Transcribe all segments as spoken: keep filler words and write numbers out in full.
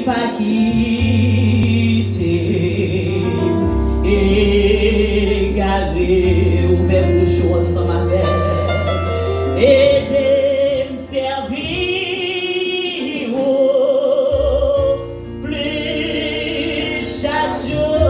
pas quitter. Égarer, ouvert bouche ensemble avec. Aider, me servir. Oh, plus chaque jour.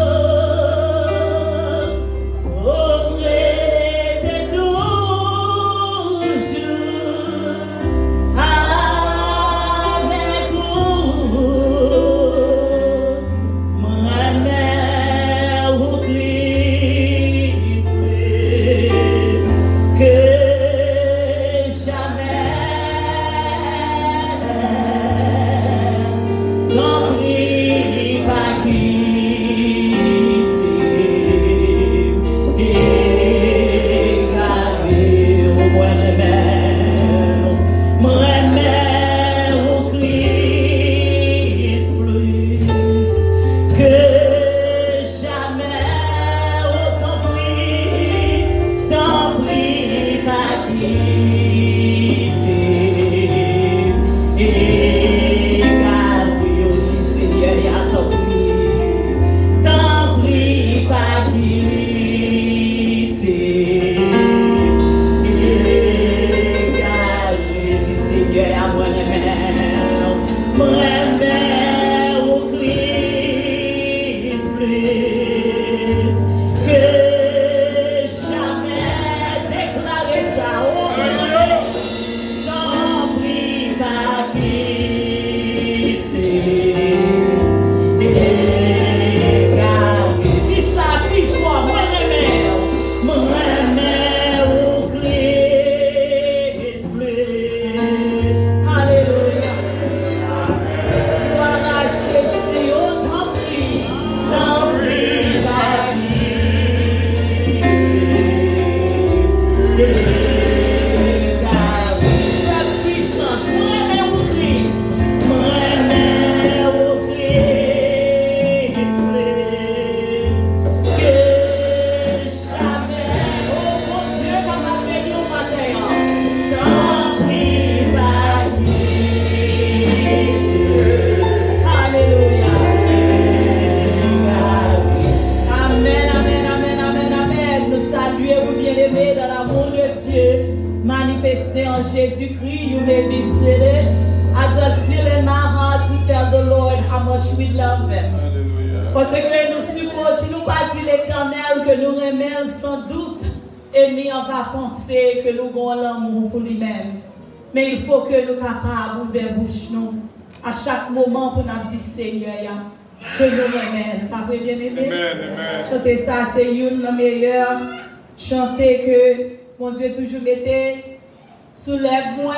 Manifesté en Jésus-Christ, you may be seated. I just feel in my heart to tell the Lord how much we love Him. Hallelujah. Parce que nous supposons, si nous pas dit l'Éternel que nous aimons sans doute, ennemi on va penser que nous avons l'amour pour lui-même. Mais il faut que nous capables d'ouvrir bouche nous à chaque moment pour nous dire Seigneur que nous aimons. Pas vrai bien aimé? Chanter ça, c'est une des meilleures. Chanter que mon Dieu toujours mettait, soulève-moi,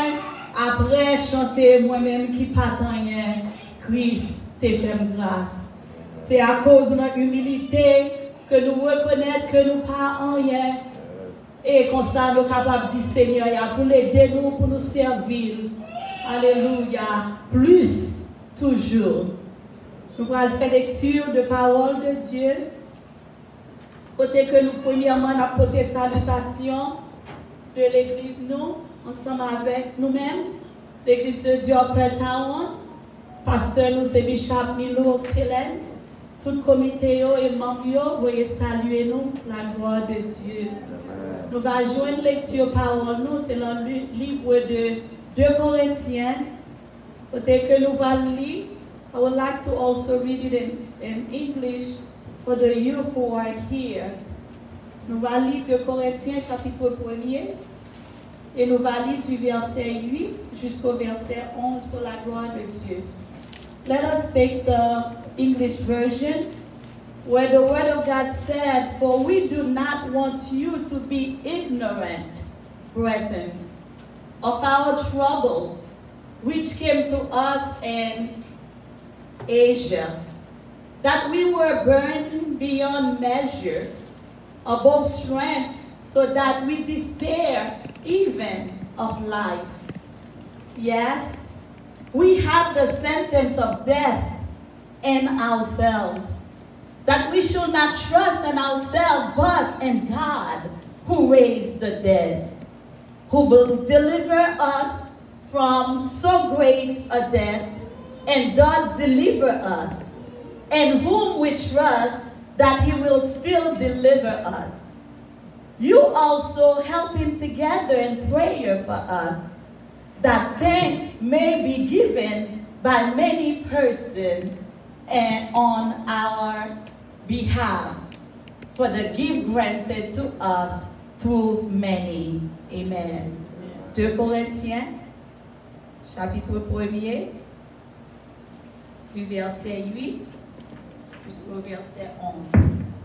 après chanter moi-même qui pas rien, Christ te fait grâce. C'est à cause de notre humilité que nous reconnaissons que nous pas en rien. Et comme ça, nous sommes capables de dire Seigneur, pour l'aider nous, pour nous servir. Alléluia. Plus, toujours. Nous allons faire lecture de parole de Dieu. Côté que nous, premièrement, nous avons porté salutation de l'église, nous, ensemble avec nous-mêmes, l'église de Dieu après Taon, pasteur nous, c'est Bishop Milo Kellen, tout le comité et membres, veuillez saluer nous, la gloire de Dieu. Nous allons jouer une lecture parole, nous, c'est dans le livre de deux Corinthiens, côté que nous allons lire. I would like to also read it in, in English for the youth who are here. Nous allons lire deux Corinthiens chapitre premier et nous allons lire du verset huit jusqu'au verset onze pour la gloire de Dieu. Let us take the English version where the word of God said, "For we do not want you to be ignorant, brethren, of our trouble, which came to us in Asia, that we were burdened beyond measure, above strength, so that we despair even of life. Yes, we had the sentence of death in ourselves, that we should not trust in ourselves, but in God, who raised the dead, who will deliver us from so great a death, and does deliver us, and whom we trust that he will still deliver us. You also helping together in prayer for us, that thanks may be given by many persons and on our behalf for the gift granted to us through many. Amen. deux Corinthiens, chapitre premier, du verset huit jusqu'au verset onze.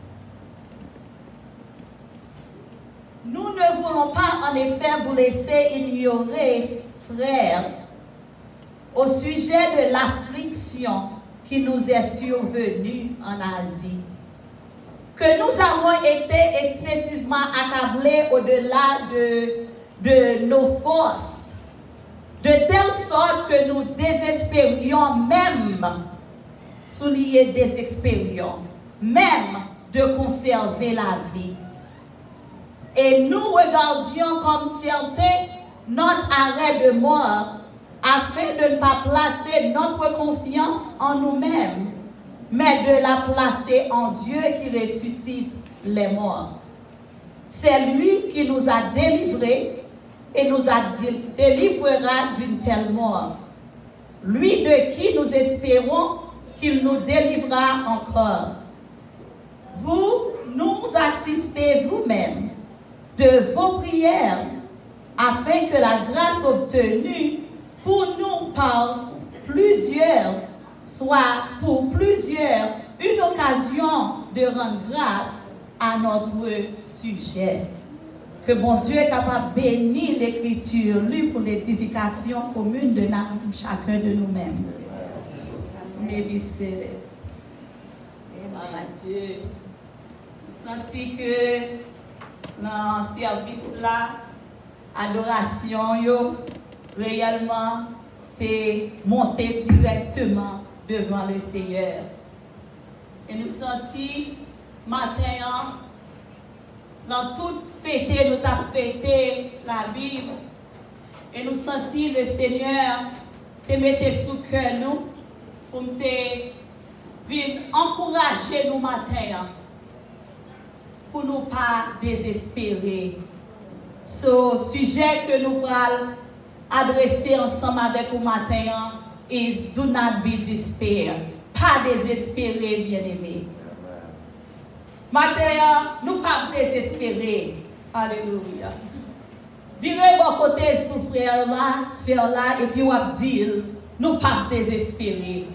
Nous ne voulons pas en effet vous laisser ignorer, frères, au sujet de l'affliction qui nous est survenue en Asie, que nous avons été excessivement accablés au-delà de, de nos forces, de telle sorte que nous désespérions même, souligner désespérions, même de conserver la vie. Et nous regardions comme certains notre arrêt de mort, afin de ne pas placer notre confiance en nous-mêmes, mais de la placer en Dieu qui ressuscite les morts. C'est lui qui nous a délivrés et nous a délivrera d'une telle mort. Lui de qui nous espérons qu'il nous délivrera encore. Vous nous assistez vous-même de vos prières, afin que la grâce obtenue pour nous par plusieurs soit pour plusieurs une occasion de rendre grâce à notre sujet. Que bon Dieu est capable de bénir l'écriture, lui, pour l'édification commune de chacun de nous-mêmes. Maybe c'est Dieu. Senti que dans ce service là, adoration yo réellement t'es monté directement devant le Seigneur. Et nous senti matin dans toute fête, nous avons fêté la Bible. Et nous senti le Seigneur te mettre sous cœur nous pour te venir encourager nous matin pour nous pas désespérer. Ce sujet que nous allons adresser ensemble avec vous matin is do not be despair. Pas désespérer, bien-aimé. Matin, nous pas désespérer. Alléluia. Virez mon côté souffrir là, sur là, et puis on va dire, nous pas désespérer.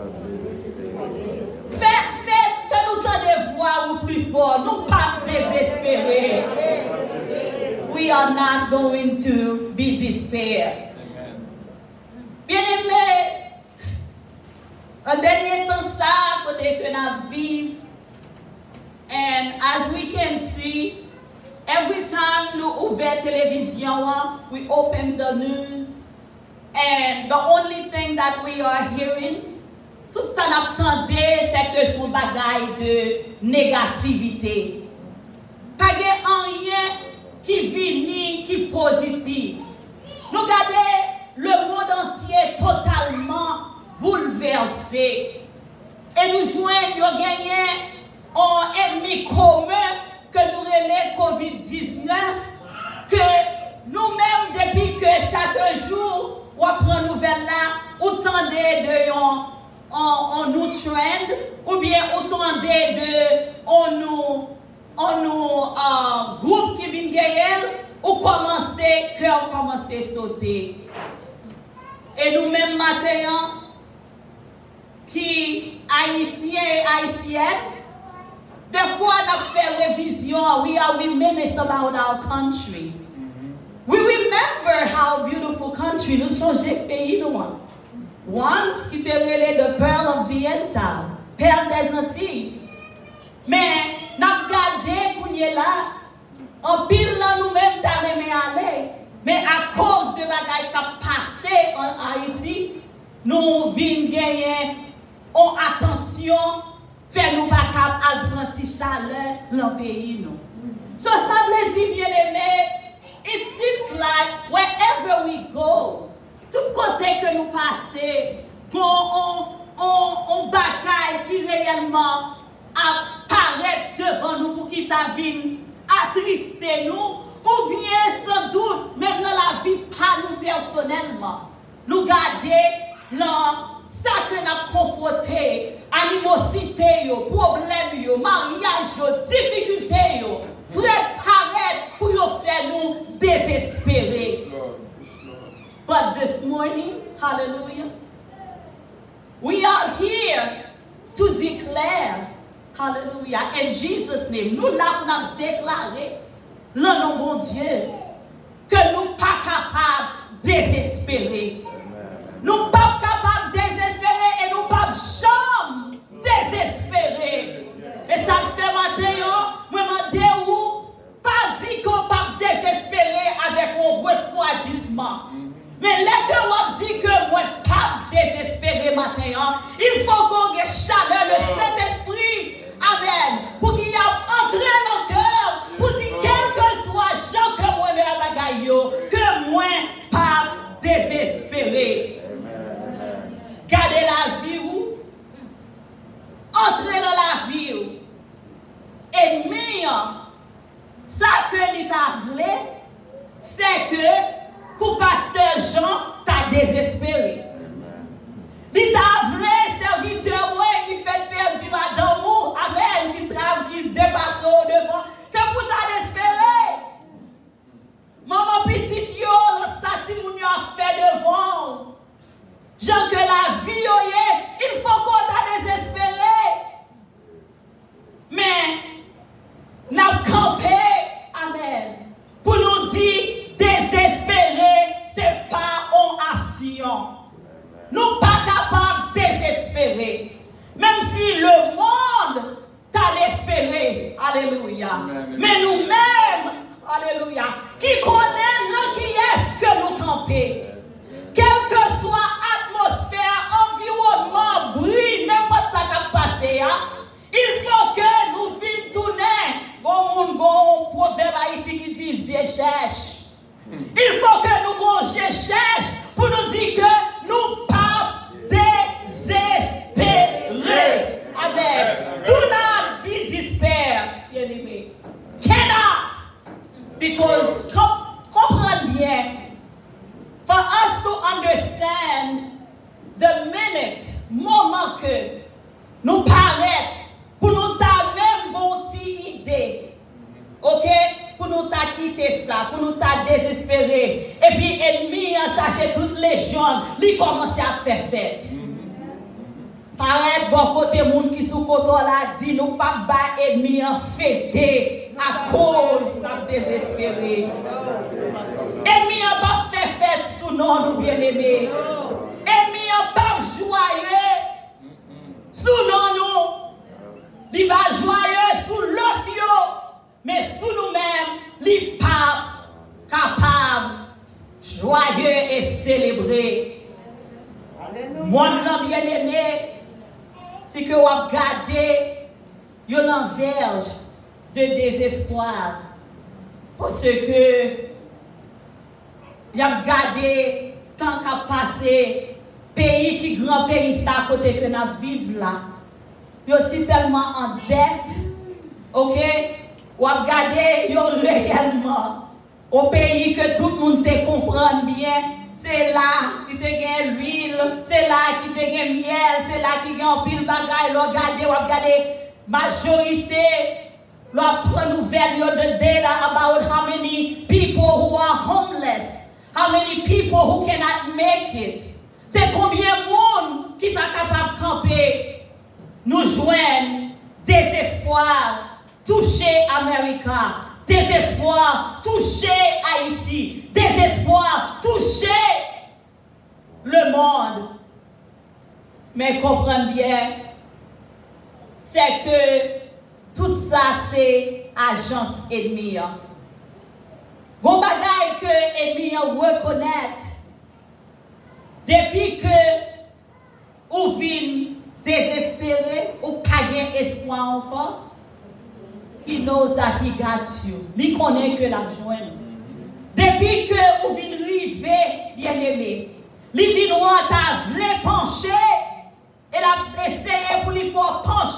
Fais, fais, fais-nous tant de voix ou plus fort, nous pas désespérer. We are not going to be despair. Bien-aimé, en dernier temps, ça, côté que nous vivons, and as we can see, every time nous ouvrons télévision, we open the news, and the only thing that we are hearing, tout ça n'attendait, c'est que son bagaille de négativité. Pas de rien qui vient, qui est positif. Nous regardons le monde entier totalement bouleversé. Et nous joignons, nous gagnons un ennemi commun que nous relève covid dix-neuf, que nous-mêmes, depuis que chaque jour, on prend nouvelle là, autant de on nous trend, ou bien autant de on nous on nous uh, groupe qui vient gagner, ou commencer, cœur commencer à sauter. Et nous-mêmes maintenant, qui haïtiens et haïtiennes, des fois on a fait révision, we are reminiscing about our country. We remember how beautiful country nous changeons pays nous. Once qui était relé the pearl of the Entire, perle des Antilles. Mais nous avons gardé qu'on est là, en pile là nous-mêmes t'avons aller. Mais à cause de bagaille qui a passé en Haïti, nous venons gagner en attention, faire nous pas capable d'apprendre chaleur dans le pays. So ça veut dire, bien aimé, it seems like wherever we go, tout côté que nous passons, on réellement apparaître devant nous pour qu'il t'avine, attrister nous, ou bien sans doute, même dans la vie, pas nous personnellement, nous garder dans ça que nous avons confronté, animosité, problème, mariage, difficulté, préparer pour faire nous désespérer. But this morning, hallelujah, we are here to declare, hallelujah, in Jesus' name, nous l'avons déclaré, le nom bon Dieu, que nous ne sommes pas capables de désespérer. Nous ne sommes pas capables de désespérer et nous ne sommes pas jamais désespérer. Et ça me fait matin, moi, je me dis où, pas dit qu'on ne peut pas désespérer avec un refroidissement. Mais là que on dit que moi pas désespéré matin, il faut qu'on ait chaleur le Saint-Esprit, amen, pour qu'il y ait entré dans le cœur, pour dire quel que soit Jean que moi me bagaille, que moi pas désespéré. Gardez la vie où, entrez dans la vie où, et mieux, ça que l'État voulait, c'est que pour pasteur Jean, t'as désespéré. Il t'a vrai serviteur qui fait perdre madame ou amen, qui travaille, qui dépasse au devant. C'est pour t'as désespéré. Maman petite yo, le sati moun yo a fait devant. Jean que la vie yo ye, il faut qu'on t'a désespéré. Mais, n'a campé, amen, pour nous dire désespérer, ce n'est pas une action. Nous ne sommes pas capables de désespérer. Même si le monde t'a espéré. Alléluia. Amen. Mais nous-mêmes, alléluia, qui connaissons qui est-ce que nous campons. Quelle que soit l'atmosphère, environnement, bruit, n'importe ça qui passe, il faut que nous vîmes tourner. Bon, mon proverbe haïti qui dit, je cherche. Il faut que nous cherchions pour nous dire que nous ne pas désespérer. Amen. Do not be despair, bien-aimé. Cannot. Because, comprenez bien, for us to understand the minute, moment que nous paraît, pour nous ta même bonne idée, ok? Pour nous ta quitter ça, pour nous ta désespérer. Et puis ennemi a cherché toutes les gens, il commence à faire fête. Pareil, bon côté monde qui sous côté là dit nous pas bas ennemi en fêter à cause de désespérer. Ennemi a pas fait fête sous nous nous bien-aimés. Ennemi a pas joyeux sous nous. Il va joyeux sous l'autre. Mais sous nous-mêmes, les pas capables, joyeux et célébrés. Mon bien-aimé, c'est que vous avez gardé une verge de désespoir. Parce que vous avez gardé tant qu'à passer, pays qui grand pays, ça à côté que nous vivons là. Vous êtes aussi tellement en dette, ok? Ou à regarder réellement au pays que tout le monde te comprend bien, c'est là qui te gagne l'huile, c'est là qui te gagne miel, c'est là qui gagne pile bagaille, regardez, ou à regarder majorité, la nouvelle de data about how many people who are homeless, how many people who cannot make it. C'est combien de monde qui pas capable de camper, nous joindre désespoir. Toucher America, désespoir, toucher Haïti, désespoir, toucher le monde. Mais comprenez bien, c'est que tout ça c'est agence ennemie. Bon bagaille que ennemi reconnaître depuis que ou vin désespéré ou pas espoir encore. He knows that he got you. Il connaît que l'argent. Depuis que vous venez arriver, bien-aimé, les vinois t'a voulu pencher, et l'a essayé pour lui faire pencher.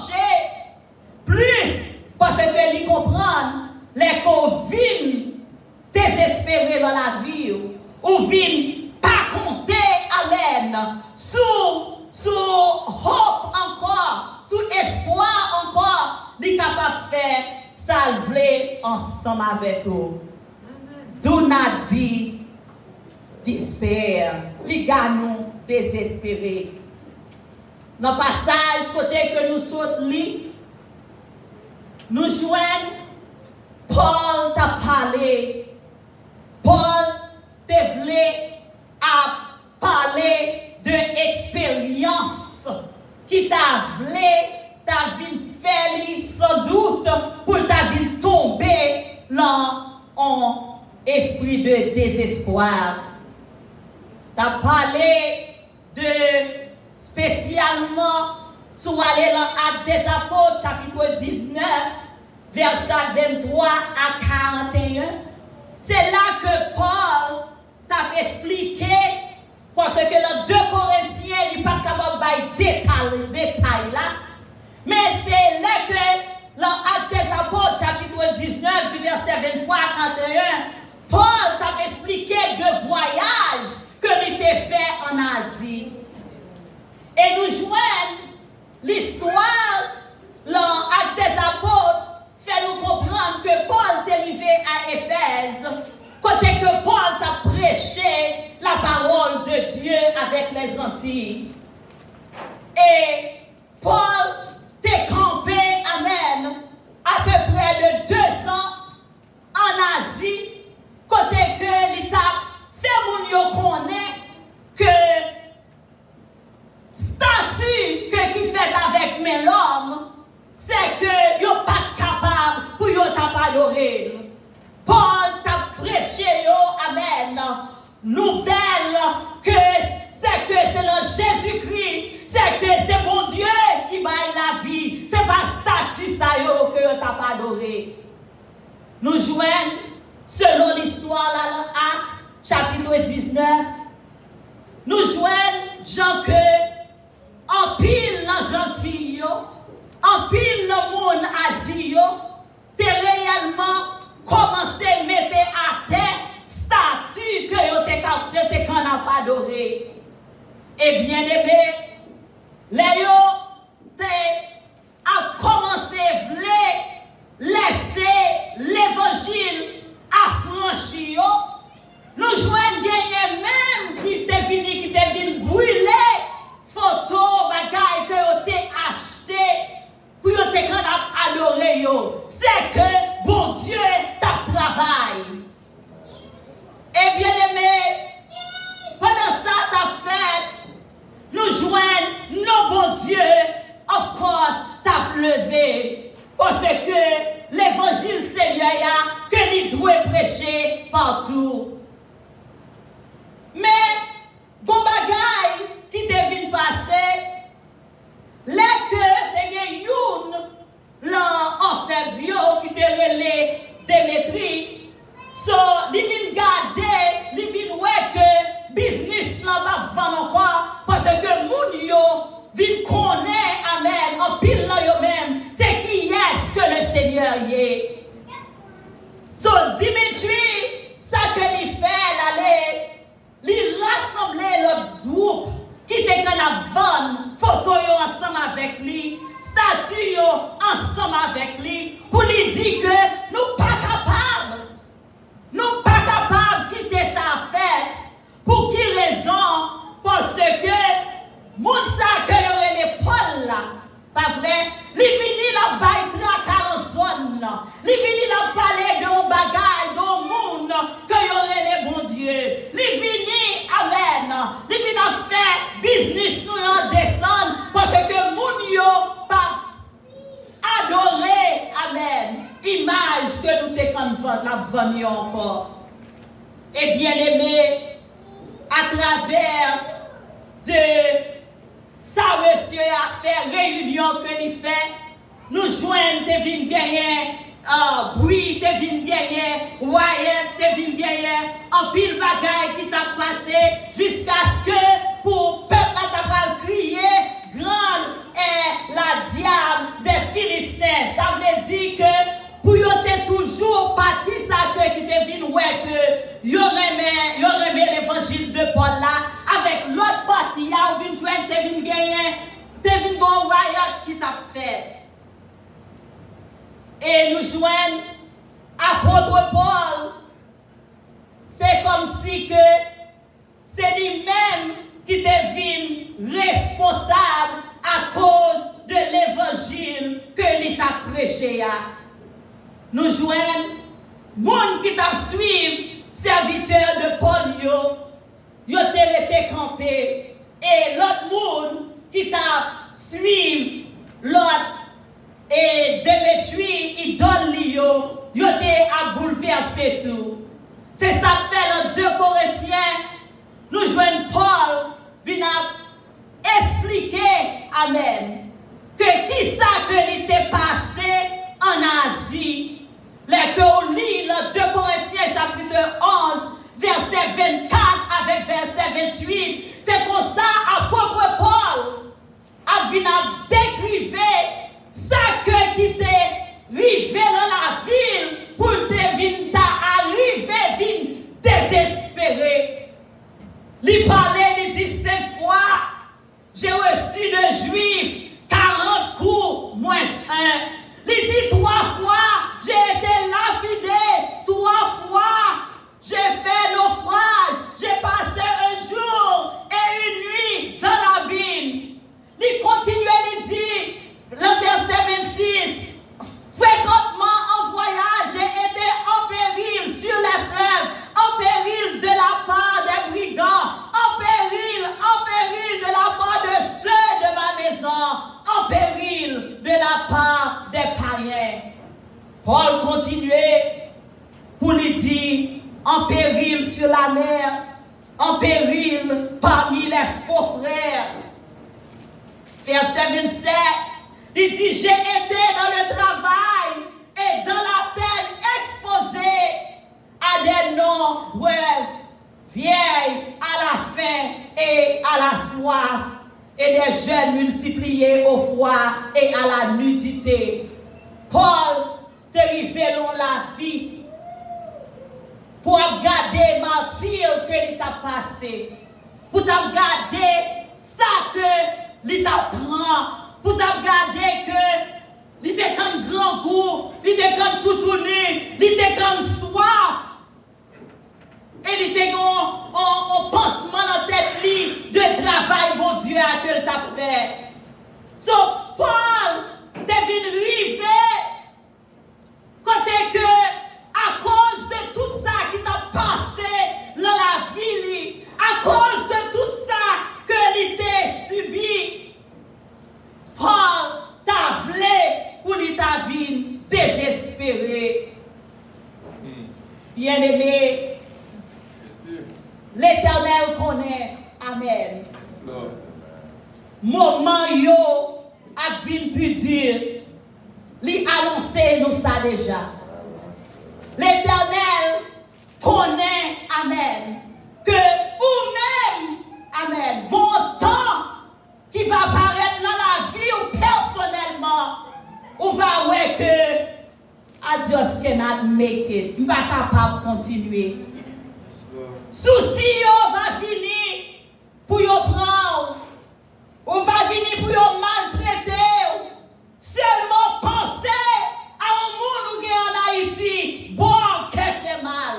sous, sous hope encore, sous espoir encore, il est capable de faire salver ensemble avec vous. Do not be despair. Les gars nous désespérés. Dans le passage, côté que nous sommes li, nous joignons Paul t'a parlé. Paul t'a voulu à parler de expérience qui t'a voulu, t'a vu faire sans doute pour t'a vu tomber dans un esprit de désespoir. T'as parlé de spécialement sur aller dans Actes des Apôtres, chapitre dix-neuf, verset vingt-trois à quarante et un. C'est là que Paul t'a expliqué, parce que dans deux Corinthiens, il n'est pas capable de détail, détail là. Mais c'est là que dans Actes des Apôtres, chapitre dix-neuf, du verset vingt-trois à quarante et un, Paul t'a expliqué deux voyages que il était fait en Asie. Et nous joignons l'histoire dans Actes des Apôtres, fait nous comprendre que Paul est arrivé à Éphèse, côté que Paul t'a prêché la parole de Dieu avec les Antilles. Et Paul t'est campé, amen, à peu près de deux ans en Asie, côté que l'État fait mon yo connaît que statut que qui fait avec mes l'homme, c'est que yo pas capable pour yo t'adorer. Paul t'a prêché yo, amen, nouvelle que c'est que c'est dans Jésus-Christ, c'est que c'est mon Dieu qui baille la vie, c'est pas statut ça yo que yo t'a pas adoré. Nous joignons selon l'histoire là dans Actes chapitre dix-neuf, nous joignons Jean que en pile dans gentil yo, en pile le monde Asie yo, t'es réellement commencé à mettre à terre statut que yo t'es capté qu'on n'a pas adoré. Et bien aimé, les yo t'es a commencé à laisser l'évangile affranchi yo. Nous jouons gagner même qui t'est venu, qui t'est venu brûler photo, bagaille que vous avez acheté pour vous avez adoré. C'est que bon Dieu t'a travaillé. Et bien aimé, pendant ça t'as fait, nous joignons nos bons dieux, of course, t'as levé. Parce que l'évangile Seigneur que nous devons prêcher partout. Mais, bon bagaille qui devine passer, les que des youn l'en fait bio qui te relève Démétrie, so li vin garder, li vin ouais que business là va vendre encore parce que moun yo vin connaît amen en pile là yo même c'est qui est-ce que le Seigneur y est. So Dimitri ça que li fait l'aller li rassembler le groupe qui te quand a vendre photo yo ensemble avec lui, statue yo ensemble avec lui pour lui dire que nous pas capables, nous pas capables de quitter sa fête. Pour qui raison? Parce que moun sa que yo l'épaule là, pas vrai? Li vini la bay traka en zone là, li vini la parler de bagay, de monde que yo les bon Dieu, li vini amen, li vini faire business nous en descendre parce que moun yo pas adorer amen, image que nous te quand la venir encore. Et bien aimé, à travers de ça, monsieur a fait réunion que nous fait, nous joignons te vin gagner, uh, bruit te vin gagner, wire te vin gagner, en pile bagaille qui t'a passé, jusqu'à ce que pour peuple t'a pas crier, grande est la diable des Philistins. Ça veut dire que pour yo te toujours parti ça que qui te vin ouais que yo remet, yo remet l'évangile de Paul là, avec l'autre partie là et nous joignent apôtre Paul, c'est comme si que c'est lui-même qui devient responsable à cause de l'évangile que l'il a prêché. Nous joignons monde qui t'a suivi, serviteur de Paul, yo, yo te été campé, et l'autre monde qui t'a suivi, l'autre, et Démétrie, il donne yo, yo te a bouleversé tout. C'est ça fait dans deux Corinthiens, nous joignons Paul, vient expliquer, amen, que qui ça que l'était passé en Asie. Les que on lit dans deux Corinthiens chapitre onze, verset vingt-quatre avec verset vingt-huit, c'est pour ça apôtre Paul a venu décrire ça que qui était arrivé dans la ville pour te venir arriver, venir désespéré. Il parlait, il dit cinq fois, j'ai reçu de juifs quarante coups moins un. Il dit trois fois, j'ai été lapidé, trois fois, j'ai fait naufrage, j'ai passé un jour et une nuit dans l'abîme. Il continue, il dit, le verset vingt-six, fréquemment en voyage, j'ai été en péril sur les fleuves, en péril de la part des brigands, en péril, en péril de la part de ceux de ma maison, en péril de la part des païens. Paul continuait pour lui dire, en péril sur la mer, en péril parmi les faux frères. Verset vingt-sept, il dit, j'ai été dans le travail et dans la peine exposé à des noms brefs, vieilles à la faim et à la soif, et des jeunes multipliés au froid et à la nudité. Paul te révélons la vie pour garder martyr que il t'a passé, pour garder ça que il t'apprend, pour garder que il était comme grand goût, il était comme tout tourné, il était comme soif. Et il était en pansement dans tête de travail, mon Dieu, à que t'a fait. So, Paul devine river côté que, à cause de tout ça qui t'a passé dans la vie, à cause de tout ça que l'ité subi, Paul t'a voulu pour lui ta vie désespérée. Bien aimé, l'Éternel connaît. Amen. Moment yo a vin pu dire, li annoncé nous ça déjà. L'Éternel connaît, amen, que ou même, amen, bon temps qui va apparaître dans la vie ou personnellement, on va voir que I just cannot make it. Je ne suis pas capable de continuer. Souci yo va finir pour yo prendre. On va venir pour yo maltraiter. Seulement penser à un monde qui est en Haïti. Bon, qui fait mal.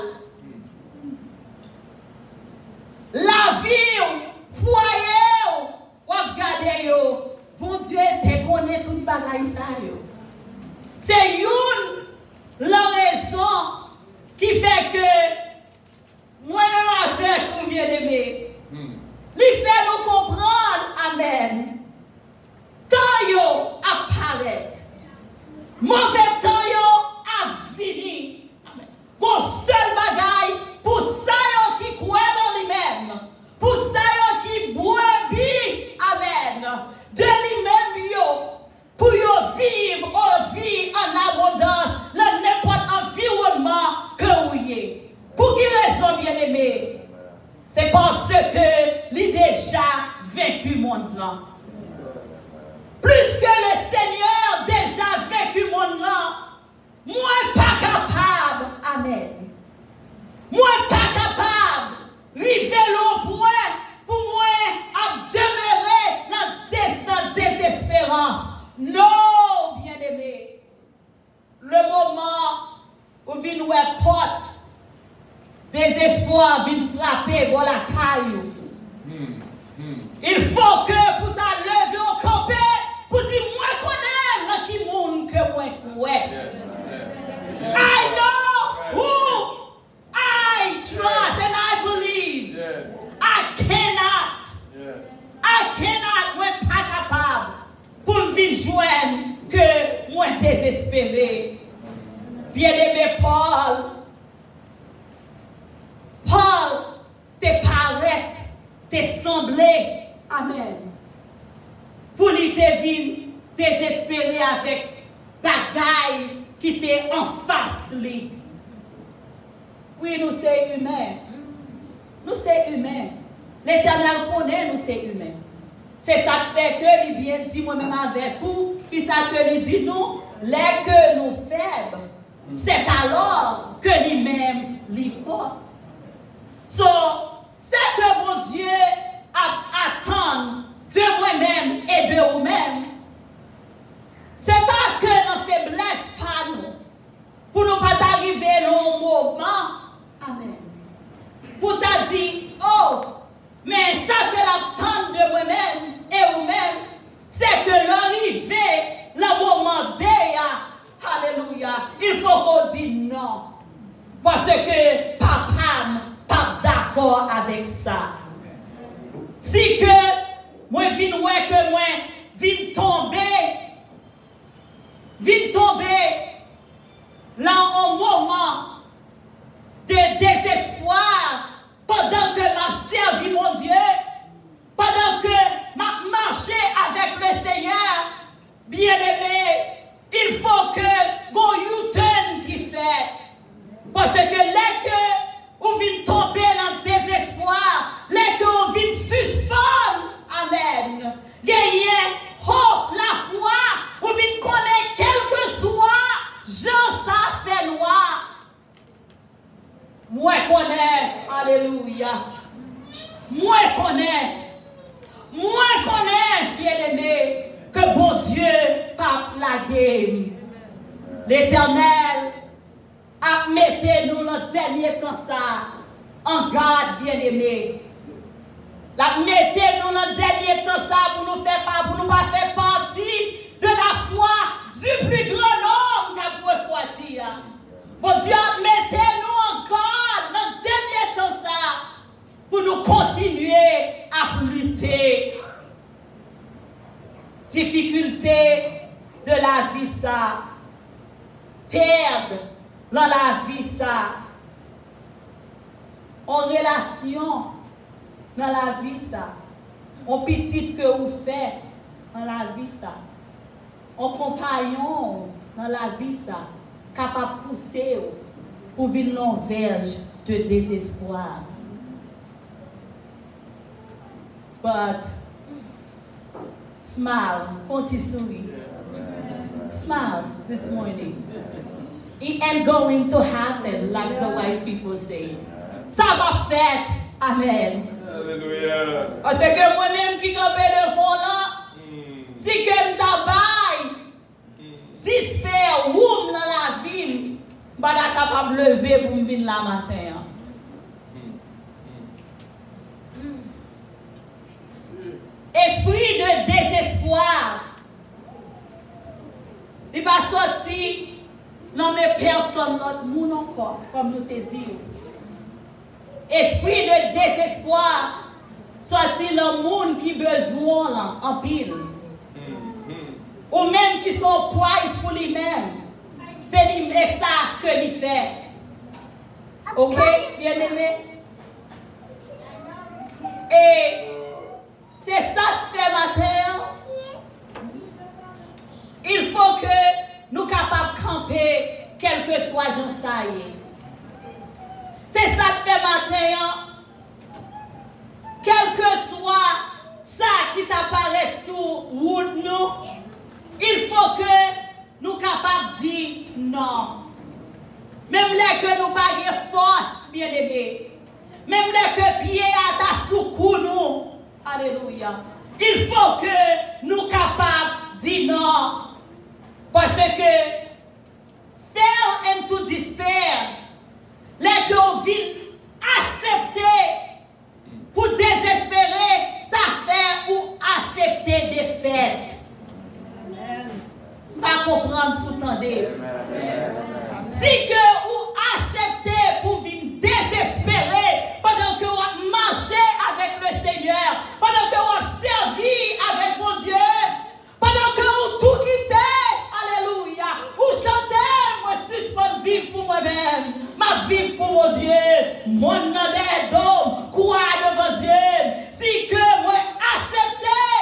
La vie, foyer, ou regarder yo. Bon Dieu, te connaît tout bagaille ça yo. C'est une la raison qui fait que moi avec vous bien aimé. Il fait nous comprendre, amen. Tant yo apparaît. Mauvais temps yo a fini. Amen. Bon seul bagaille pour ça yo qui croit en lui-même. Pour ça yo qui boit bi, amen. De lui-même yo. Pour yo vivre en vie en abondance dans n'importe environnement que vous ayez. Pour qui raison, bien aimé? C'est parce que l'il déjà vaincu mon plan. Plus que le Seigneur déjà vaincu mon plan, moi pas capable, amen. Moi pas capable, river au point pour moi à demeurer dans la désespérance. Non, bien-aimé. Le Il faut que pour ta lever au campé, pour dire moi connais dans qui monde que moi ouais. I know who I trust and I believe. I cannot. I cannot être pas capable pour me venir joindre que moi désespéré. Bien-aimé Paul, Paul te paraît, te semblé, amen. Pour lui te venir désespéré avec bagaille qui t'est en face lui. Oui, nous sommes humains. Nous sommes humains. L'Éternel connaît nous sommes humains. C'est ça qui fait que lui bien dit moi-même avec vous, puis ça que lui dit nous, les que nous faibles, c'est alors que lui-même lui fort. So, c'est que mon Dieu attend de moi-même et de vous-même. C'est pas que nos faiblesses pas nous, pour nous pas arriver à un moment, amen. Pour t'a dit, oh, mais ça que l'attente de moi-même et vous-même, c'est que l'arrivée, le moment d'Eya, alléluia, il faut qu'on dise non. Parce que papa n'est pas d'accord avec ça. Si que moi viens ouais que moi viens tomber, viens tomber là un moment de désespoir pendant que m'a servi mon Dieu, pendant que m'a marché avec le Seigneur, bien-aimé, il faut que go U-turn qui fait. Parce que les que vous venez tomber dans le désespoir, les que vous venez suspendre, amen. Gagner hope, la foi, vous venez connaître quel que soit, Jean ça fait noir. Moi connais, alléluia. Moi connais, moi connais, bien-aimé, que bon Dieu pape la game. L'Éternel a mis nous dans le dernier temps ça en garde, bien-aimé. La mettez nous dans le dernier temps ça pour nous faire pas, pour nous pas faire partie de la foi du plus grand homme qu'a pour foi. Bon Dieu a mis nous en garde dans le dernier temps ça pour nous continuer à lutter. Difficulté de la vie ça, perdre dans la vie ça, en relation dans la vie ça, en petit que vous faites dans la vie ça, en compagnon dans la vie ça, capable de pousser pour venir dans verge de désespoir. But smile, continue sourire. Smile this morning. It ain't going to happen like the white people say. Ça va faire. Amen. Alléluia. Parce que moi-même qui campe devant là, si que je travaille, dispère, roum dans la ville, je ne suis pas capable de lever pour me venir là matin. Esprit de désespoir. Il va sortir dans mes personnes, notre monde encore, comme nous te disons. Esprit de désespoir, sortir le monde qui a besoin là, en pile. Ou même qui sont price pour lui-même. C'est ça que il fait. Ok, bien aimé? Et c'est ça que fait matin. Il faut que nous capables de camper, quel que soit Jean Saïe. C'est ça que fait matin. Quel que soit ça qui t'apparaît sous route nous, il faut que nous capables de dire non. Même les que nous pas de force, bien aimé. Même les que pied à ta sous nous. Alléluia. Il faut que nous capables de dire non. Parce que fell into despair, les que nous accepter pour désespérer, ça attendez. Si que vous acceptez pour venir désespérer pendant que vous marchez avec le Seigneur, pendant que vous servez avec mon Dieu, pendant que vous tout quittez, alléluia, vous chantez, moi suspends vivre pour moi-même, ma vie pour mon Dieu, mon nom d'homme, quoi devant Dieu, si que moi acceptez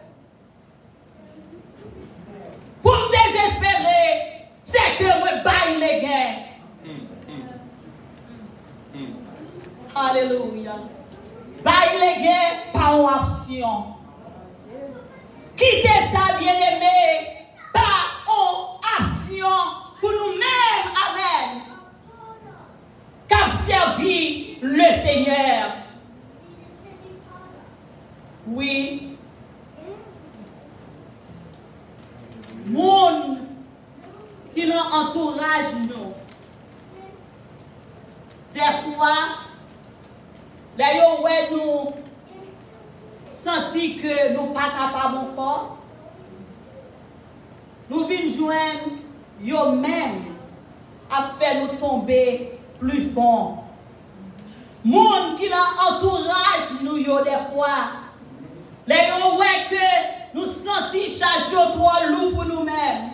pour me désespérer, c'est que moi baille les gains. Alléluia. Baille les gains par une option. Quittez ça, bien-aimé, par une action pour nous-mêmes. Amen. Car servir le Seigneur. Oui. Monde qui nous entourage nous. Des fois, d'ailleurs, ouais, nous senti que nous ne sommes pas capables encore. Nous venons joindre eux-mêmes à faire nous tomber plus fort. Monde qui nous entourage nous yo des fois. D'ailleurs, ouais, que nous sentons charger trop lourd pour nous-mêmes.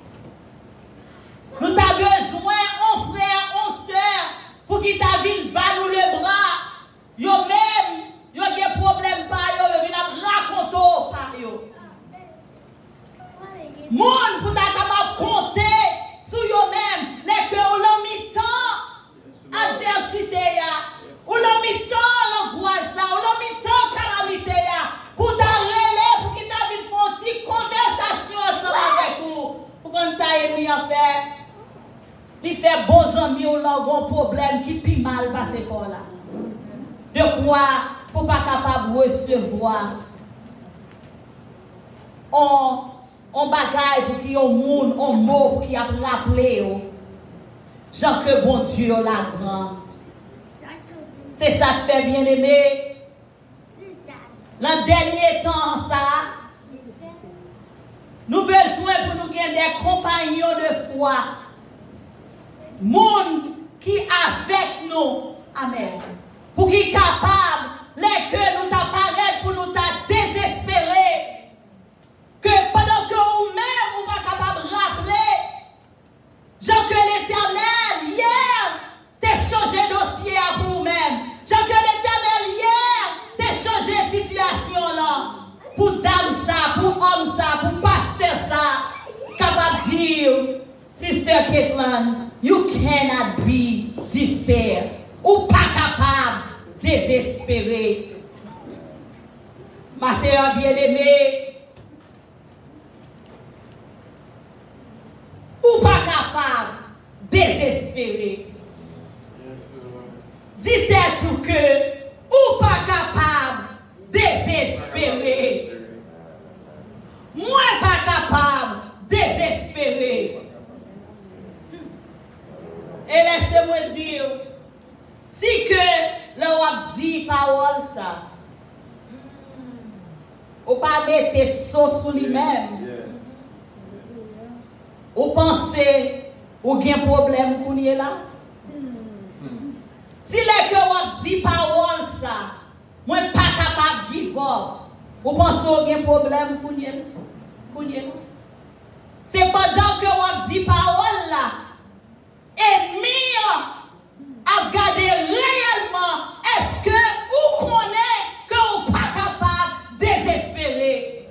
Nous avons besoin, on frère, on soeur, pour qu'ils t'aviennent bas nous le bras. Yo même, yo a des problèmes par yo, yo viennent raconter par yo. Monde pour ta capable compter sur yo même, les que ou l'on mis tant adversité ya, ou l'on mis tant l'angoisse là, ou l'on mis tant calamité ya, pour ta relais, pour qu'ils t'aviennent fait une petite conversation ensemble avec vous, pour qu'on ça ait mis en fait. Il fait beaux amis ou l'on problème qui pi mal passé par là. De quoi pour pas capable de recevoir on on bagaille pour qui on monde on mot pour qui a rappelé Jean que bon Dieu la grand. C'est ça fait bien aimé. Le dernier temps ça nous besoin pour nous gagner des compagnons de foi. Monde qui avec nous. Amen. Pour qu'il capable, les que nous t'apparaître pour nous désespérer. Que pendant que vous-même, vous pas capable de rappeler, Jean que l'Éternel, hier, t'es changé dossier pour vous-même. Jean que l'Éternel, hier, t'es changé situation là. Pour dame ça, pour homme ça, pour pasteur ça, capable de dire, Sister Caitlin, you cannot be despair. Ou pas capable de désespérer. Mathieu bien-aimé. Ou pas capable de désespérer. Dites tout que ou pas capable de désespérer. Moi pas capable de désespérer. Et laissez-moi dire, si que l'on dit parole ça, ou pas mettre sauce sur lui-même, ou pensez, ou bien problème qu'on y est là. Si les que on dit parole ça, moi pas capable de give up, ou pensez ou bien problème qu'on y est là. C'est pendant que on dit parole là, ennemi à regarder réellement, est-ce que vous connaissez que vous pas capable de désespérer?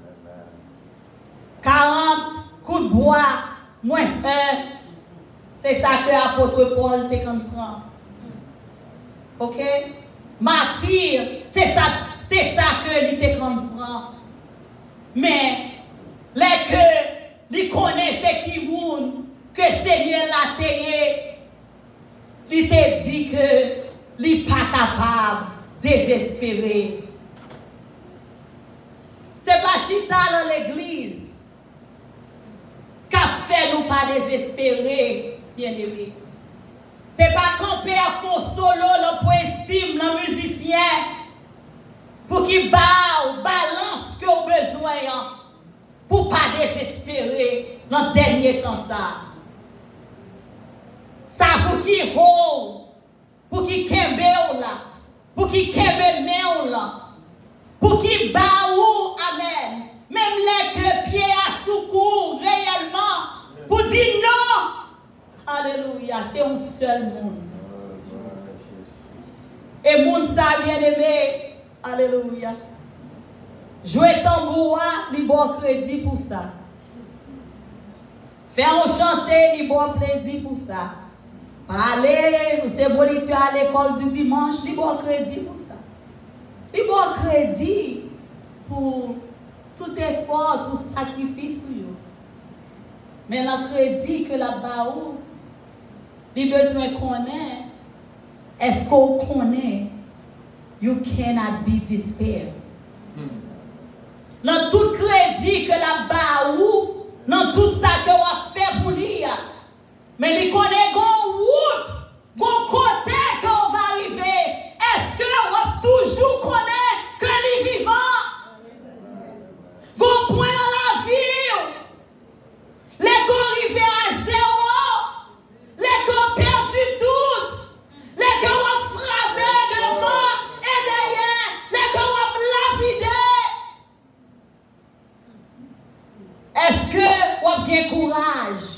quarante coups de bois, moins un, c'est ça que l'apôtre Paul te comprend. Ok? Martyr, c'est ça, c'est ça que il te comprend. Mais, les que, ils connaissent qui moun, que Seigneur l'a tayé, il te dit que il n'est pas capable de désespérer. C'est pas chita dans l'église qui a fait nous pas désespérer, bien aimé. C'est pas camper à fond solo, le pour estime, le musicien, pour qu'il balance ce que vous besoin, pour pas désespérer. dans le dernier temps ça. Ça pour qui haut, pour qui kembe là, pour qui kembe me là, pour qui baou, amen. Même les que pieds à secours réellement, pour dire non. Alléluia, c'est un seul monde. Et monde ça bien aimé, alléluia. Jouer tambour, li bon crédit pour ça. Faire un chanter, li bon plaisir pour ça. Parler, c'est bon, tu à l'école du dimanche, li bon crédit pour ça. Li bon crédit pour tout effort, tout sacrifice. Mais le crédit que la baou, li besoin qu'on ait, est-ce qu'on connaît? You cannot be despair. Dans tout crédit que la baou, dans tout ça que on fait pour lui, mais il connaît gon route, gon côté qu'on va arriver. Est-ce que on toujours connaît que les vivants, gon point dans la vie, les gon arrivé à zéro, les gon perdu tout, les gon ont frappé devant et derrière, les gon ont lapidé. Est-ce que vous avez bien courage?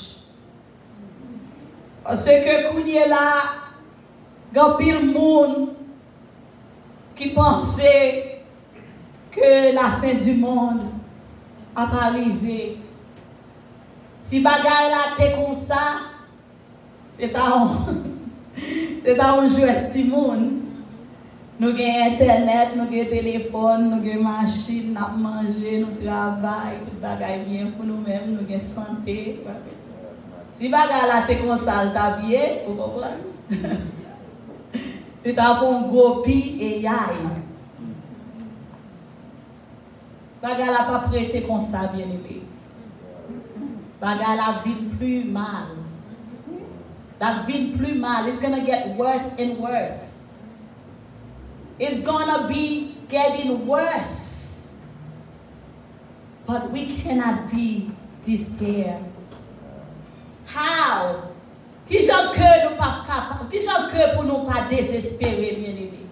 Parce que quand il est là, il y a pile de monde qui pensait que la fin du monde a pas arrivé. Si bagaille là t'es comme ça, c'est un c'est un jeu de petit monde. Nous avons internet, nous avons téléphone, nous avons machine, nous avons mangé, nous travaillons, tout bagaille bien pour nous-mêmes, nous avons santé. Si bagaille là t'es comme ça, t'as bien, vous comprenez? Tu as un gros pi et yaï. Bagaille là pas prêté comme ça, bien aimé. Bagaille là vit plus mal. La vit plus mal. It's gonna get worse and worse. It's gonna be getting worse. But we cannot be despair. How? Qui j'en que nous pas capable? Qui j'en que pour nous pas désespérer, bien aimé?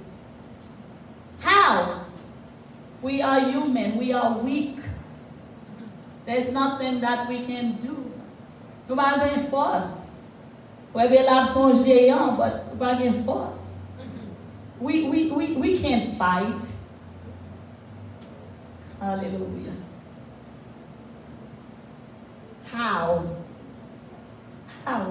How? We are human. We are weak. There's nothing that we can do. Nous pas une force. We be là son géant, but nous pas une force. We, we, we, we can't fight. Hallelujah. How? How?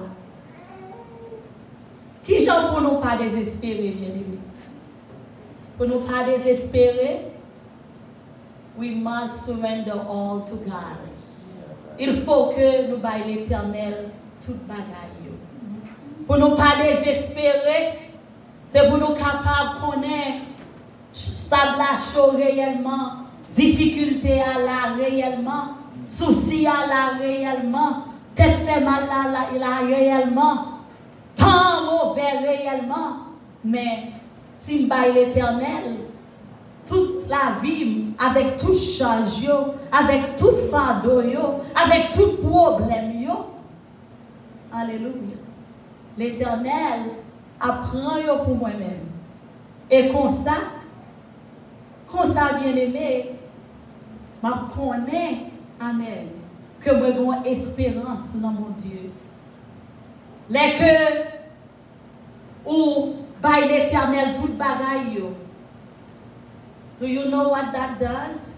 Qui j'en pour nous pas désespérer, bien aimé? Pour nous pas désespérer, we must surrender all to God. Il faut que nous baillons l'Éternel toute bagaille. Pour nous pas désespérer, c'est pour nous capables de connaître ça de la chose réellement, difficulté à la réellement, souci à la réellement, tête fait mal à la réellement, temps mauvais réellement. Mais si nous baillons l'Éternel, toute la vie, avec tout charge, avec tout fardeau, avec tout problème, alléluia. L'Éternel apprend pour moi-même. Et comme ça, comme ça, bien aimé, je connais, amen, que moi j'ai une espérance dans mon Dieu. Les que, ou, by l'Éternel, toute bagaille. Do you know what that does?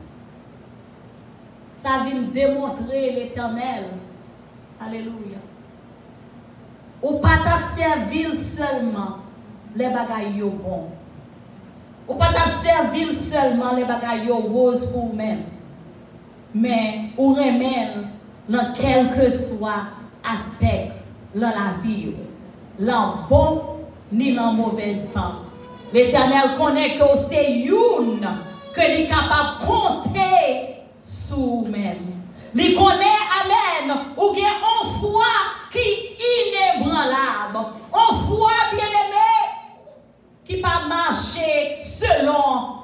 Ça vient démontrer l'Éternel. Alléluia. Ou pas servir seulement les bagailles bon. Ou pas servir seulement les bagailles roses pour vous-même. Mais ou remettre dans quel que soit aspect dans la vie. Dans bon ni dans mauvais temps. L'Éternel connaît que c'est une que est capable de compter sur même. Il connaît, amen, ou bien une foi qui est inébranlable. Une foi bien-aimée qui ne pas marcher selon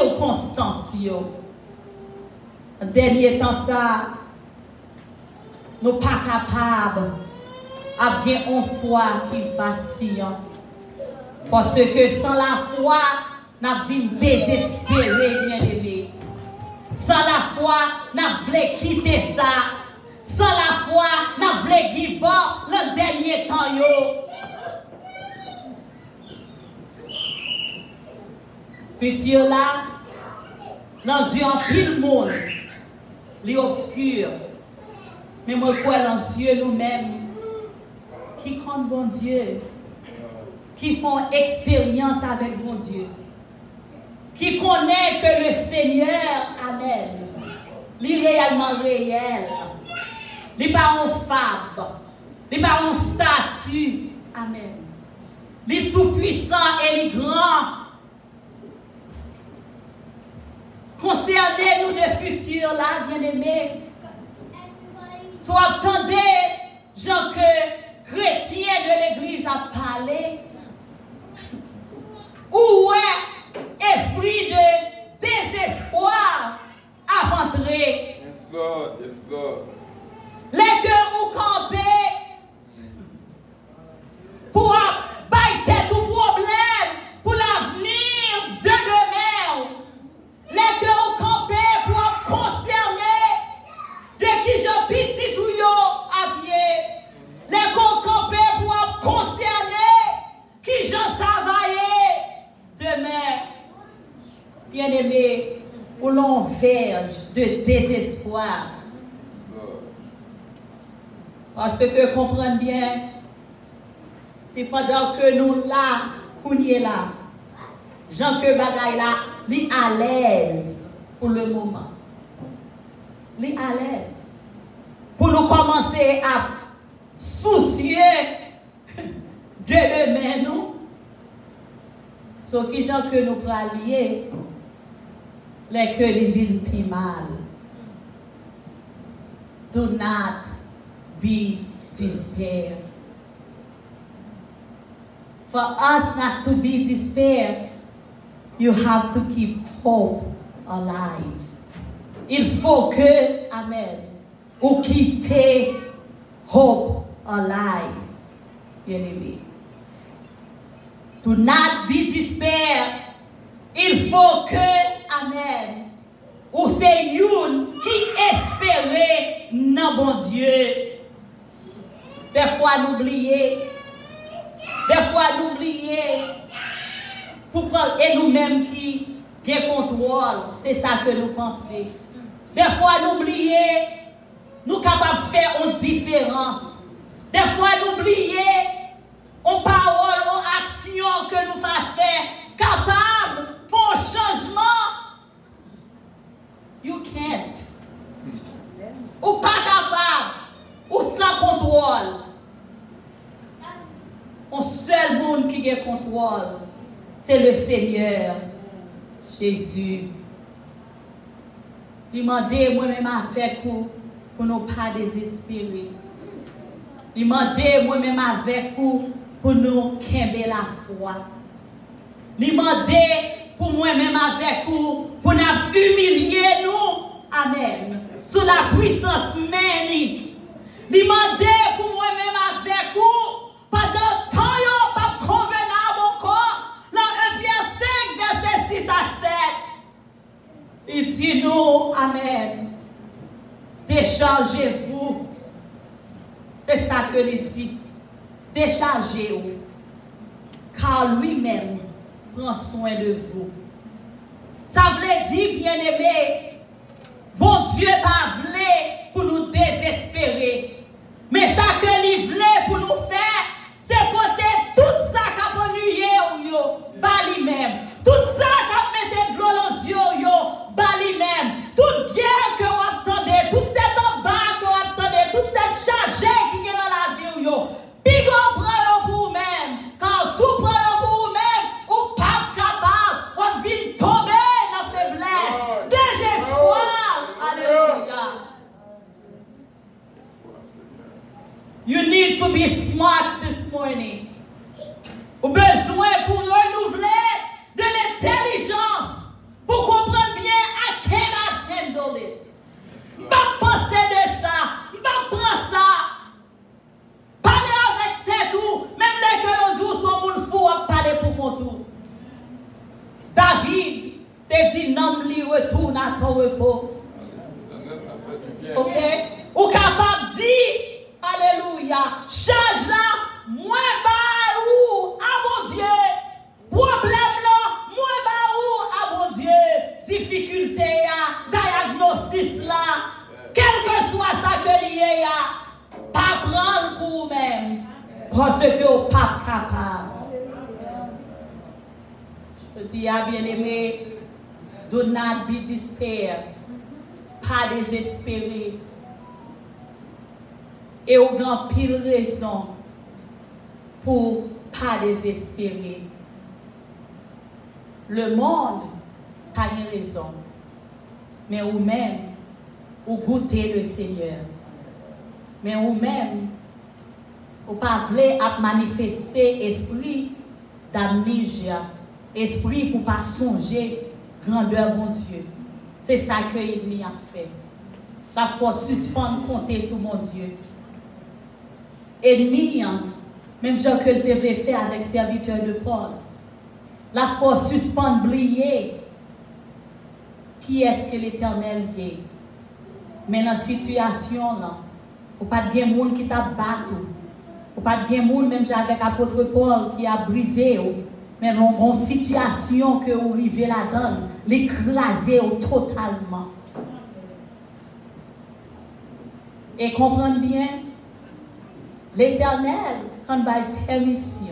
circonstances. Dernier temps ça, nous ne sommes pas capables d'avoir une foi qui vacille. Parce que sans la foi, nous sommes désespérés, bien-aimés. Sans la foi, nous voulons quitter ça. Sans la foi, nous voulons give up le dernier temps. Yo. Futur là, dans un pile monde, l'obscur. Mais moi, quoi dans les yeux nous-mêmes, qui comptent bon Dieu, qui font expérience avec bon Dieu, qui connaît que le Seigneur, amen, il est réellement réel, il n'est pas un fable, il n'est pas un statut, amen, il est tout puissant et il est grand. Concernez-nous de futur là, bien-aimés. Soit attendez, Jean, que chrétien de l'église a parlé. Où est esprit de désespoir à rentrer? Yes, Lord, yes, Lord. Les cœurs ou campés pour bailler tout problème pour l'avenir de demain. Les cœurs ou campés pour concerner de qui je petit tout yo à pied. Les cœurs campés pour concerner qui je travaille demain. Bien-aimé, où l'on verge de désespoir. Parce que comprendre bien, c'est pendant que nous là, qu'on y est là, Jean que bagaille là, li à l'aise pour le moment. Li à l'aise. Pour nous commencer à soucier de demain nous. Sauf que Jean que nous pralier, les que les villes plus mal. Do not be despair. For us not to be despair, you have to keep hope alive. Il faut que, amen, ou quitter hope alive. Bien-aimé. Do not be despair. Il faut que, amen, ou c'est une qui espérait non bon Dieu. Des fois n'oublier, des fois n'oublier, pour prendre et nous-mêmes qui bien contrôle, c'est ça que nous pensons. Des fois n'oublier, nous capables de faire une différence. Des fois n'oublier, on parole, on action que nous faisons faire, capable pour un changement. You can't. Ou pas capable, ou sans contrôle. Un seul monde qui a contrôle, c'est le Seigneur Jésus. Demandez moi-même avec vous pour ne pas désespérer. Demandez moi-même avec vous pour nous quimber la foi. Demandez pour moi-même avec vous pour nous humilier nous. Amen. Sous la puissance même. Demandez pour moi-même avec vous pendant tant yon pas convenable encore. Dans un Pierre cinq, verset six à sept. Il dit nous, amen. Déchargez-vous. C'est ça que il dit. Déchargez-vous. Car lui-même prend soin de vous. Ça veut dire, bien-aimé, bon Dieu pas voulu pour nous désespérer. Mais ça que il voulait pour nous faire, c'est porter tout ça qui a nué yo, bas lui-même. Tout ça qui a mis de l'eau dans les yeux, bas lui-même. Toute guerre que vous attendez, toute tête en bas que vous attendez, toute cette charge qui est dans la vie, yo. Pigo prend pour vous-même. Quand vous prenez pour vous-même, ou pas capable, ou vient tomber dans la faiblesse, désespoir. Alléluia. You need to be smart this morning. Vous avez besoin pour renouveler de l'intelligence pour comprendre bien I cannot handle it. Je ne pas penser de ça. Je ne pas prendre ça ton repos. Ok? Ou capable de dire, alléluia, change là, moi bah ou à mon Dieu. Problème là, moi bah ou à mon Dieu. Difficulté ya, diagnosis là, quel que soit ça que lié ya, pas prendre pour vous-même. Parce que vous pas capable. Je dis à bien-aimé, do not be despair. Pas désespéré. Et au grand pile raison pour pas désespérer. Le monde pas de raison. Mais vous-même, vous goûtez le Seigneur. Mais vous-même, vous pas voulez manifester esprit d'amnésia, esprit pour pas songer grandeur mon Dieu. C'est ça que l'ennemi a fait. La force suspendre compter sur mon Dieu. Ennemi, même genre que le devait faire avec serviteur de Paul. La force suspendre oublier qui est-ce que l'Éternel est. Mais dans la situation là, ou pas de monde qui t'a battu. Ou pas de monde même avec l'apôtre Paul qui a brisé. Mais dans une situation que vous arrivez là-dedans, l'écraser totalement. Et comprenez bien, l'Éternel, quand il a permission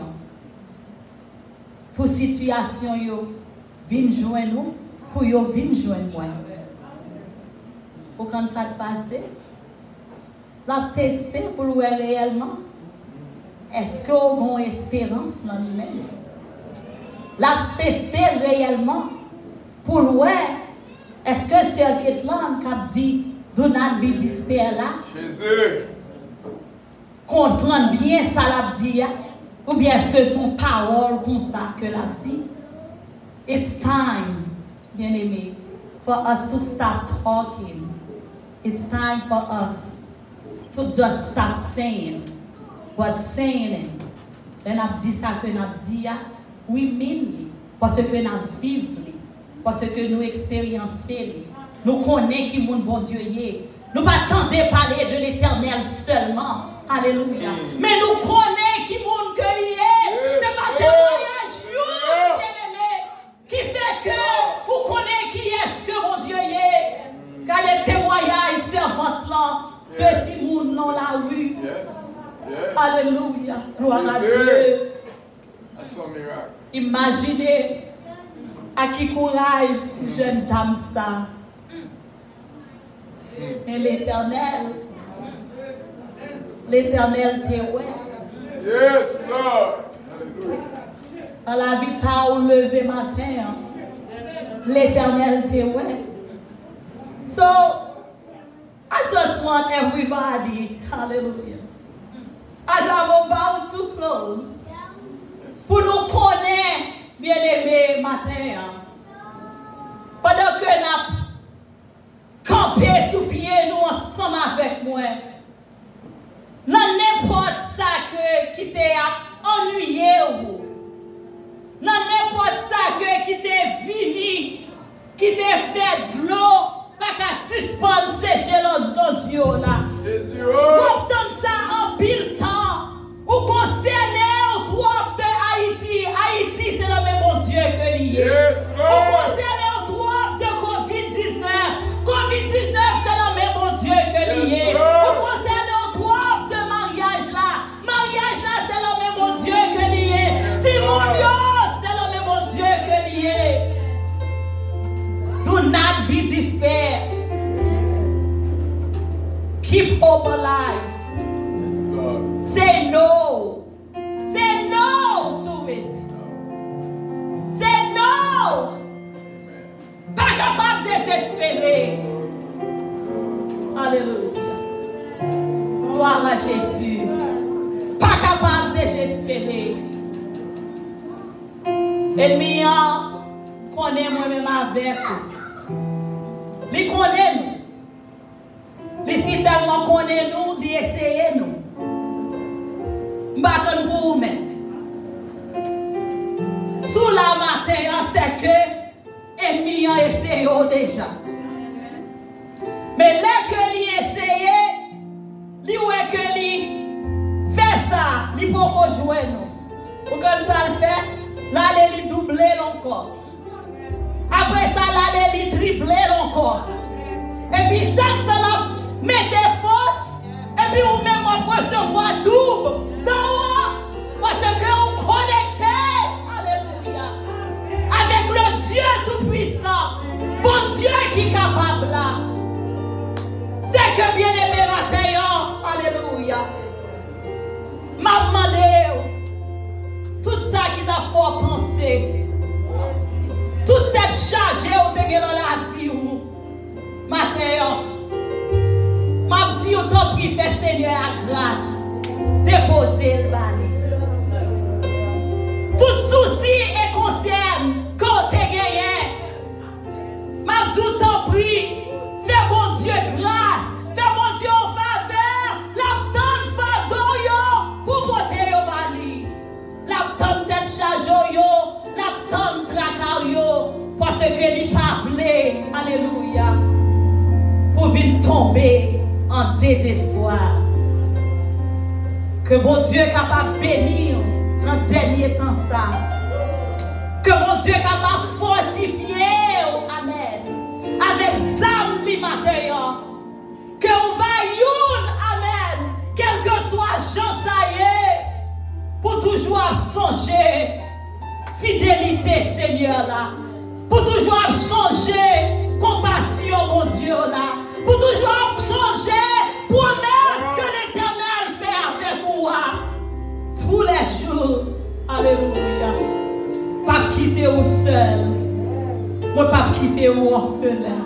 pour situation yo vinn joindre nous, pour yo vinn joindre moi. Pour quand ça passe, la tester pour voir réellement. Est-ce qu'on a une espérance dans lui-même? La tester réellement pour voir. Est-ce que Sœur Ketlan qui dit do not be despair là? Jésus. Comprendre bien ça l'a dit, ou bien est-ce que son parole comme ça que l'a dit? It's time, bien aimé, for us to stop talking. It's time for us to just stop saying, but saying it. Et n'a dit ça que n'a dit, oui, mean, parce que n'a vivre, parce que nous expériencer, nous connaissons qui mon bon Dieu est. Nous pas attendre parler de l'Éternel seulement. Alléluia. Mm. Mais nous connaissons qui monde que lié. C'est pas témoignage bien-aimé qui fait que vous connaissez qui est-ce que mon Dieu est. Car les témoignages servantes là de petit monde dans la rue. Yes. Yes. Alléluia. Gloire à Dieu. Miracle. Imaginez à qui courage une jeune dame ça. Mm. Et l'Éternel. L'Éternel te ouais. Yes, Lord. Dans la vie pas au lever matin. L'Éternel te ouais. So, I just want everybody, hallelujah, as I'm about to close, pour nous connaître, bien aimé matin, pendant que nous campé sous pied, nous ensemble avec moi. Dans n'importe ça que qui t'est ennuyé ou dans n'importe ça que qui t'est fini, qui t'est fait de l'eau, pas qu'à suspendre sécher nos yeux là. Jésus. Vous obtenez ça en pile temps. Vous concernez au trois de Haïti. Haïti c'est le même bon Dieu que lié. Yes, vous concernez au trois de covid dix-neuf. covid dix-neuf c'est le même bon Dieu que lié. Yes, vous concernez Dieu que lié. Si mon Dieu, c'est le même bon Dieu que lié. Do not be despair. Keep hope alive. Yes, say no. Say no to it. Say no. Pas capable de désespérer. Alléluia. Gloire à Jésus. Pas capable de désespérer. Ennemi connaît moi-même avec nous. Il connaît nous. Il si tellement connaît nous, il essaye nous. M'bakon pour vous-même. Sous la matin, c'est que ennemi a essayé déjà. Mais là que lui essayait, lui ouais que lui fait ça, lui pour jouer nous. Ou quand ça le fait, là il doubler encore. Après ça, là il tripler encore. Et puis chaque temps là, mettez force, et puis vous même recevoir double dans haut, parce que vous connectez, alléluia, avec le Dieu tout-puissant, bon Dieu qui est capable là. C'est que bien aimé matin, alléluia. M'a demandé tout ça qui t'a fait penser, toute tête chargée au dégât dans la vie ou matin. M'a dit autant prie fait Seigneur à grâce, déposer le bal. Tout souci et concerne quand tu gagné. M'a dit autant prie, fais bon Dieu grâce, fais bon Dieu en faveur, la donne fardon yo pour porter yo bali. La donne tête charge yo, la donne tracar yo, parce que li pas vle, alléluia, pour venir tomber en désespoir. Que bon Dieu est capable de bénir dans le dernier temps ça. Que bon Dieu est capable de fortifier, amen, avec âme li matin. Que on va youn, amen, quel que soit Jean ça y est, pour toujours songer fidélité Seigneur là, pour toujours changer compassion mon Dieu là, pour toujours changer promesse que l'Éternel fait avec moi tous les jours. Alléluia. Pas quitter vous seul. Moi pas quitter vous orphelin.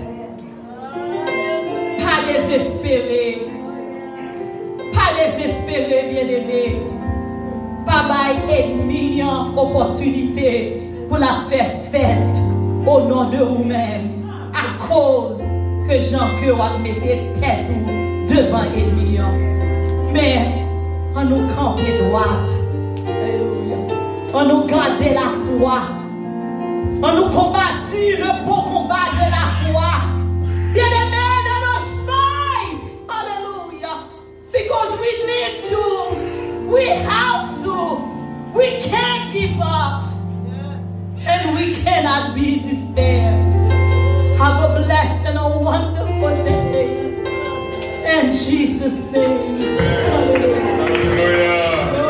Pas désespérer. Pas désespérer, bien-aimé. Pas bailler ennemi en opportunité pour la faire fête au nom de vous-même. À cause que Jean que va mettre tête devant l'ennemi. Mais on nous camper droite. Alléluia. On nous garder la foi. On nous combattu le beau combat de la foi. Bien aimé, let us fight. Hallelujah. Because we need to. We have to. We can't give up. And we cannot be despair. Have a blessed and a wonderful day. In Jesus' name. Alléluia.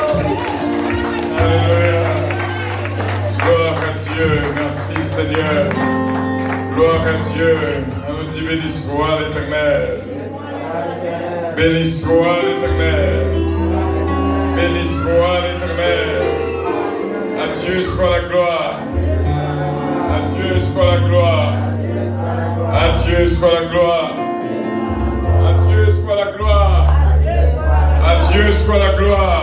Alléluia. Gloire à Dieu. Merci Seigneur. Gloire à Dieu. On nous dit béni soit l'Éternel. Béni soit l'Éternel. Béni soit l'Éternel. À Dieu soit la gloire. À Dieu soit la gloire. À Dieu soit la gloire. À Dieu soit la gloire. À Dieu soit la gloire.